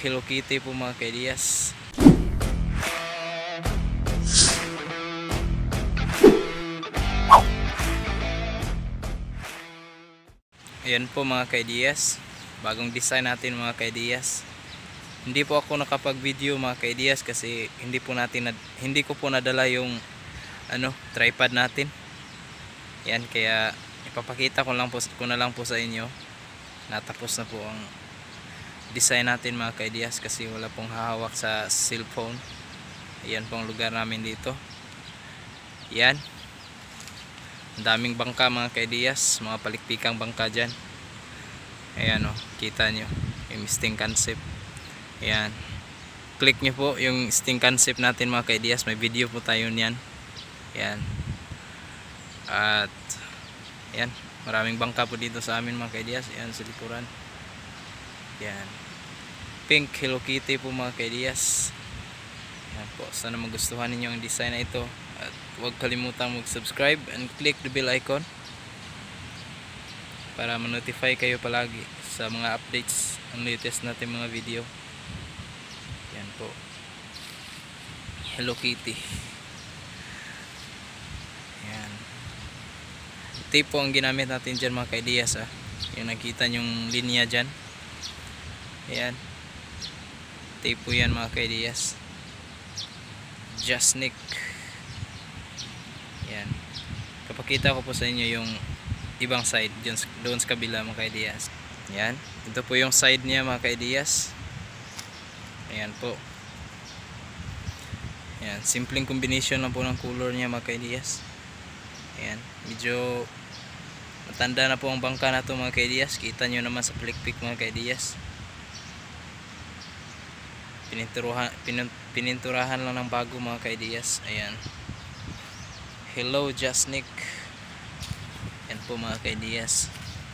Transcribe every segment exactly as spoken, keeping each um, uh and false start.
Hello Kitty po mga kaidiyas. Ayan po mga kaidiyas, bagong design natin mga kaidiyas. Hindi po ako nakapag video mga kaidiyas kasi hindi po natin hindi ko po nadala yung ano tripod natin. Yan, kaya ipapakita ko lang po ko na lang po sa inyo. Natapos na po ang design natin mga kaidiyas kasi wala pong hahawak sa cellphone. Ayan po ang lugar namin dito. Yan, ang daming bangka mga kaidiyas, mga palikpikang bangka dyan. Ayan o, kita nyo yung sting concept. Ayan, click nyo po yung sting concept natin mga kaidiyas, may video po tayo niyan. Ayan, at ayan, maraming bangka po dito sa amin mga kaidiyas. Ayan sa likuran. Ayan, pink Hello Kitty po mga kaidiyas. Ayan po, sana magustuhan ninyo ang design na ito. At huwag kalimutang mag-subscribe and click the bell icon para ma-notify kayo palagi sa mga updates ang latest natin mga video. Yan po, Hello Kitty. Yan, tape po ang ginamit natin dyan mga kaidiyas. Ah. Yung nakita yung linya dyan. Ayan, tape po yan mga kaidiyas. Jasnick. Yan, kapakita ko po sa inyo yung ibang side dun, doon sa kabila mga kaidiyas. Yan, ito po yung side niya mga kaidiyas. Ayan po. Yan, simpleng combination lang po ng color niya mga kaidiyas. Ayan, medyo matanda na po ang bangka na to mga kaidiyas. Kita nyo naman sa plikpik mga kaidiyas. Pininturahan, pininturahan lang ng bago mga kaidiyas. Ayan, Hello Jasnick. Yan po mga kaidiyas.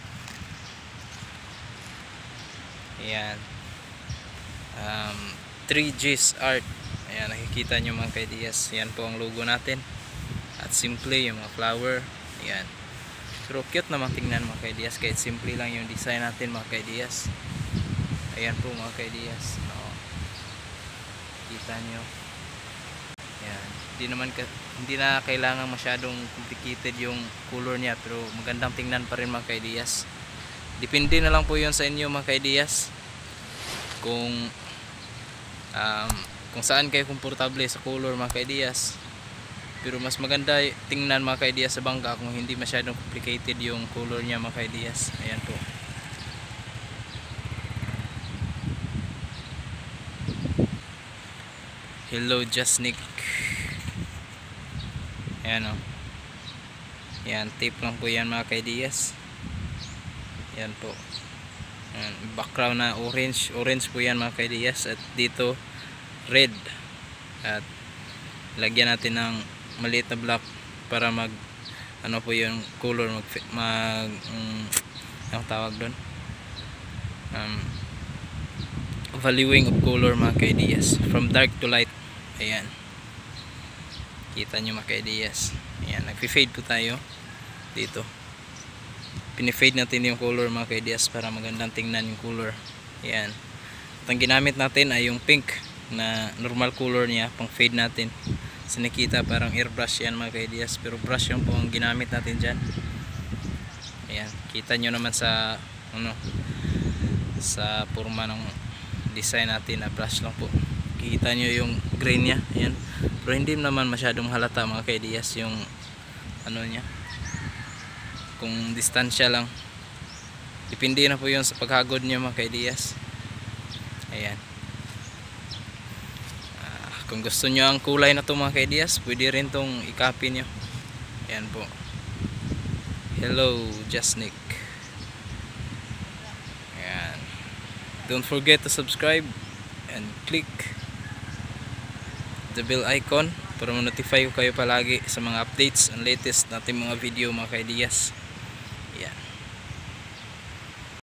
Ayan, um, three G's art. Ayan, nakikita nyo mga kaidiyas. Yan po ang logo natin. At simple yung mga flower. Ayan, pero cute naman tingnan mga kaidiyas kahit simple lang yung design natin mga kaidiyas. Ayan po mga kaidiyas. No, kita nyo. Ayan, hindi naman ka, hindi na kailangan masyadong complicated yung color niya, pero magandang tingnan pa rin mga kaidiyas. Depende na lang po yun sa inyo mga kaidiyas, kung um, kung saan kayo komportable sa color mga kaidiyas. Pero mas maganda tingnan mga kaidiyas sa bangka kung hindi masyadong complicated yung color niya mga kaidiyas. Ayan po. Hello Jasnick. Ayan o. Ayan, tape lang po yan mga kaidiyas. Ayan po. Ayan, background na orange. Orange po yan mga kaidiyas. At dito red. At lagyan natin ng maliit na black para mag ano po yung color mag, mag um, ang tawag doon, um, valuing of color mga kaidiyas, from dark to light. Ayan, kita nyo mga kaidiyas. Ayan, nagpi-fade po tayo dito. Pinifade natin yung color mga kaidiyas para magandang tingnan yung color. Ayan, at ang ginamit natin ay yung pink na normal color niya pang fade natin. So nakita parang airbrush yan mga kaidiyas, pero brush yung po ang ginamit natin dyan. Ayan, kita nyo naman sa ano, sa forma ng design natin na brush lang po. Kita nyo yung grain nya. Ayan, pero hindi naman masyadong halata mga kaidiyas yung ano nya, kung distansya lang. Depende na po yun sa paghagod nyo mga kaidiyas. Ayan, uh, kung gusto nyo ang kulay na to mga kaidiyas, pwede rin tong i-copy nyo. Ayan po, Hello Jasnick. Ayan, don't forget to subscribe and click the bell icon para ma-notify ko kayo palagi sa mga updates and latest natin mga video mga kaidiyas.